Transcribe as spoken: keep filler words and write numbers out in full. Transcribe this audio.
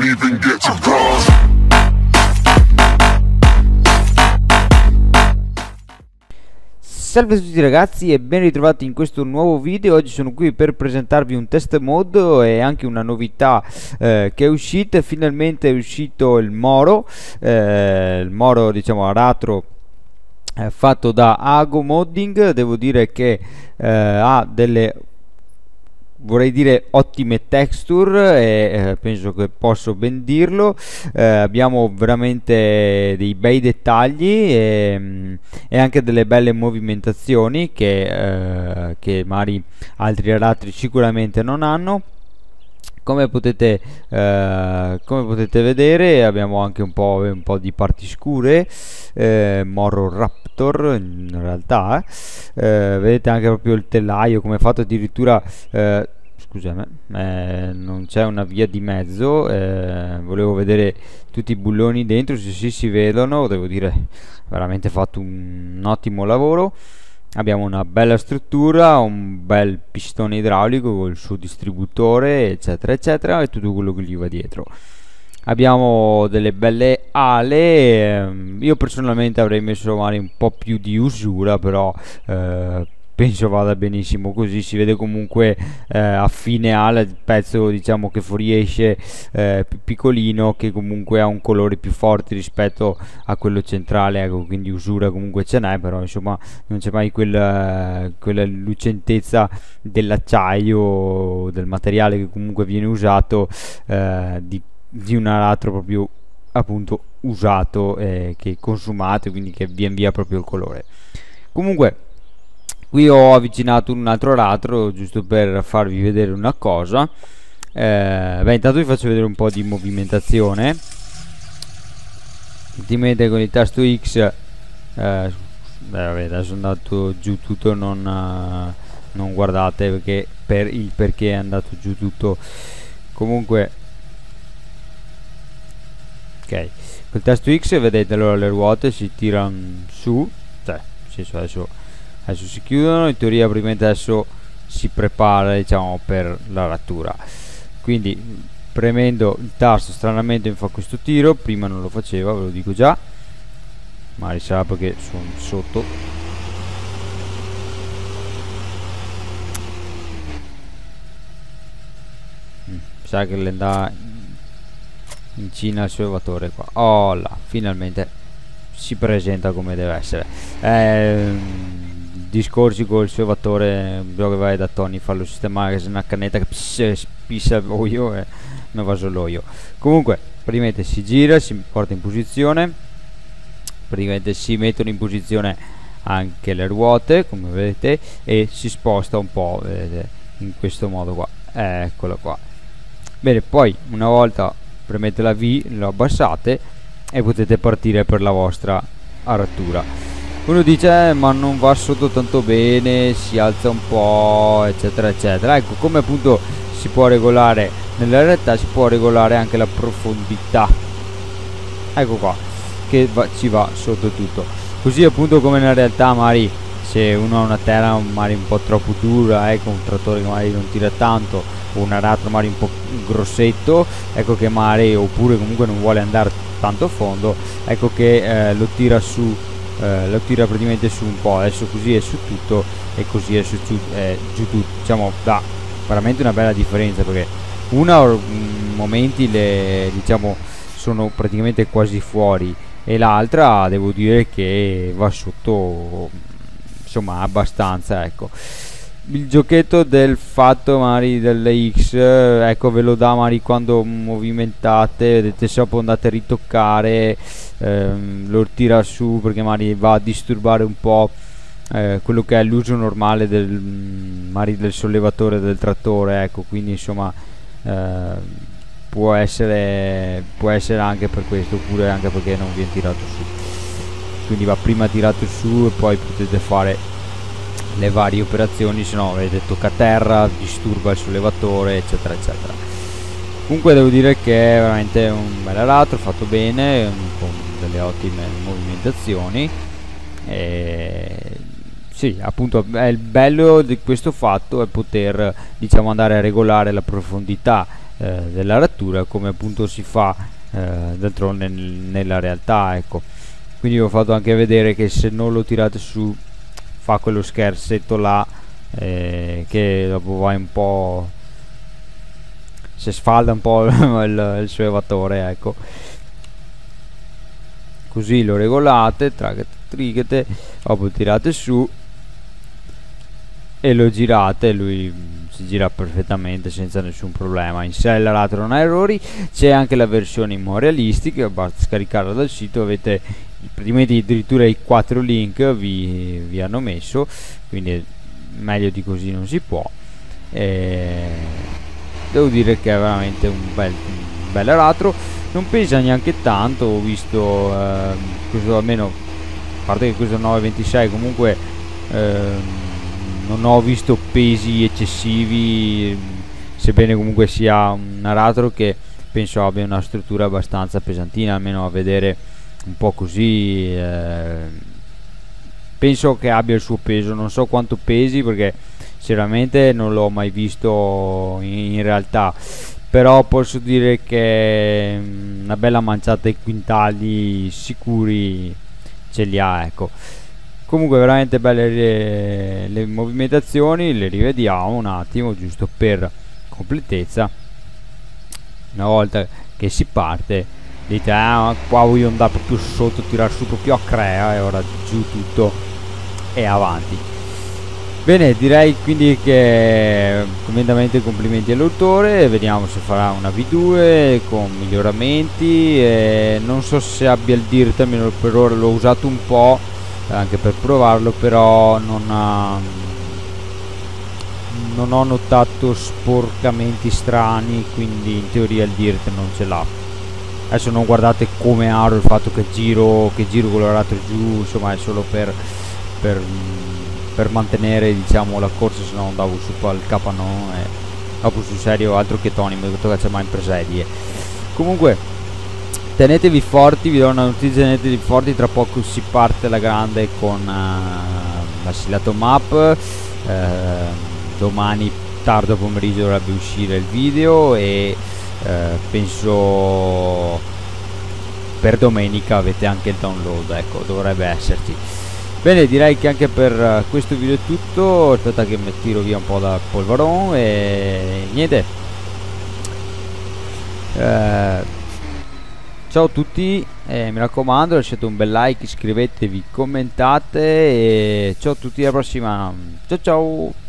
even get to cross. Salve a tutti ragazzi e ben ritrovati in questo nuovo video. Oggi sono qui per presentarvi un test mode e anche una novità eh, che è uscita. Finalmente è uscito il Moro, eh, il Moro diciamo aratro eh, fatto da Ago Modding. Devo dire che eh, ha delle, vorrei dire, ottime texture e eh, penso che posso ben dirlo. Eh, abbiamo veramente dei bei dettagli e, e anche delle belle movimentazioni che, eh, che magari altri aratri sicuramente non hanno. Come potete, eh, come potete vedere abbiamo anche un po', un po' di parti scure, eh, Moro Raptor in realtà, eh, vedete anche proprio il telaio come è fatto, addirittura eh, scusami, eh, non c'è una via di mezzo, eh, volevo vedere tutti i bulloni dentro, se sì si vedono, devo dire veramente fatto un, un ottimo lavoro. Abbiamo una bella struttura, un bel pistone idraulico con il suo distributore eccetera eccetera e tutto quello che gli va dietro. Abbiamo delle belle ale, ehm, io personalmente avrei messo magari un po' più di usura, però eh, penso vada benissimo così. Si vede comunque eh, a fine ala il pezzo diciamo che fuoriesce eh, più piccolino, che comunque ha un colore più forte rispetto a quello centrale, ecco, quindi usura comunque ce n'è, però insomma non c'è mai quella, quella lucentezza dell'acciaio, del materiale che comunque viene usato, eh, di, di un aratro proprio appunto usato, eh, che consumato, quindi che via via proprio il colore. Comunque qui ho avvicinato un altro aratro giusto per farvi vedere una cosa. Eh, beh, intanto vi faccio vedere un po' di movimentazione. Ultimamente con il tasto X, eh, beh, vabbè, adesso è andato giù tutto, non, uh, non guardate perché per il perché è andato giù tutto. Comunque, ok, col tasto X vedete allora le ruote si tirano su, cioè nel senso adesso adesso si chiudono, in teoria probabilmente adesso si prepara diciamo per la rattura, quindi premendo il tasto stranamente mi fa questo tiro, prima non lo faceva, ve lo dico già, magari sarà perché sono sotto. Mm, sa che le andava in Cina il sollevatore qua. Oh là, finalmente si presenta come deve essere. Ehm, discorsi col sollevatore, quello che vai da Tony, farlo sistemare, che se una cannetta che pss, pissa l'olio e non va l'olio. Comunque praticamente si gira, si porta in posizione, praticamente si mettono in posizione anche le ruote come vedete e si sposta un po', vedete, in questo modo qua, eccola qua. Bene, poi una volta premete la V, lo abbassate e potete partire per la vostra arattura. Uno dice eh, ma non va sotto tanto bene, si alza un po' eccetera eccetera. Ecco, come appunto si può regolare nella realtà, si può regolare anche la profondità, ecco qua, che va, ci va sotto tutto, così appunto come nella realtà magari se uno ha una terra magari un po' troppo dura, ecco, un trattore che magari non tira tanto, o un aratro magari un po' grossetto, ecco che magari, oppure comunque non vuole andare tanto a fondo, ecco che eh, lo tira su, eh, lo tira praticamente su un po', adesso così è su tutto e così è su giù, eh, giù tutto, diciamo dà veramente una bella differenza, perché una mm, momenti le diciamo sono praticamente quasi fuori e l'altra devo dire che va sotto insomma abbastanza. Ecco, il giochetto del fatto magari delle X, ecco, ve lo dà magari quando movimentate, vedete, se dopo andate a ritoccare, ehm, lo tira su perché magari va a disturbare un po' eh, quello che è l'uso normale del, magari del sollevatore del trattore, ecco, quindi insomma eh, può essere può essere anche per questo, oppure anche perché non viene tirato su, quindi va prima tirato su e poi potete fare le varie operazioni, se no vedete tocca a terra, disturba il sollevatore eccetera eccetera. Comunque devo dire che è veramente un bel aratro fatto bene, con delle ottime movimentazioni e sì, appunto è il bello di questo fatto è poter diciamo andare a regolare la profondità eh, dell'aratura, come appunto si fa eh, d'altronde nella realtà, ecco. Quindi ho fatto anche vedere che se non lo tirate su fa quello scherzetto là, eh, che dopo vai un po', si sfalda un po' il, il suo evatore, ecco. Così lo regolate, tragate, trigate, dopo tirate su e lo girate, lui si gira perfettamente senza nessun problema. In sé l'aratro non ha errori. C'è anche la versione in modo realistica, basta scaricarla dal sito, avete praticamente addirittura i quattro link vi, vi hanno messo, quindi meglio di così non si può. E devo dire che è veramente un bel, un bel aratro, non pesa neanche tanto, ho visto eh, questo, almeno a parte che questo nove ventisei comunque eh, non ho visto pesi eccessivi, sebbene comunque sia un aratro che penso abbia una struttura abbastanza pesantina, almeno a vedere un po' così eh, penso che abbia il suo peso. Non so quanto pesi perché sinceramente non l'ho mai visto in, in realtà, però posso dire che una bella manciata di quintali sicuri ce li ha, ecco. Comunque veramente belle le, le movimentazioni, le rivediamo un attimo giusto per completezza. Una volta che si parte dite ah, qua voglio andare proprio sotto, tirare su proprio a crea, e ora giù tutto e avanti. Bene, direi quindi che commendamenti e complimenti all'autore, vediamo se farà una V due con miglioramenti. E non so se abbia il dirt, almeno per ora l'ho usato un po' anche per provarlo, però non, ha, non ho notato sporcamenti strani, quindi in teoria il dirt non ce l'ha. Adesso non guardate come aro il fatto che giro che giro con l'aratro giù, insomma è solo per per, per mantenere, diciamo, la corsa, se no andavo su al capano e dopo sul serio altro che Tony mi tocca c'è mai in presedie. Comunque tenetevi forti, vi do una notizia, tenetevi forti, tra poco si parte la grande con uh, l'Assilato Map, uh, domani tardo pomeriggio dovrebbe uscire il video e uh, penso per domenica avete anche il download, ecco, dovrebbe esserci. Bene, direi che anche per uh, questo video è tutto, aspetta che mi tiro via un po' da polvaron e niente. Uh, Ciao a tutti, eh, mi raccomando lasciate un bel like, iscrivetevi, commentate e ciao a tutti, alla prossima, ciao ciao!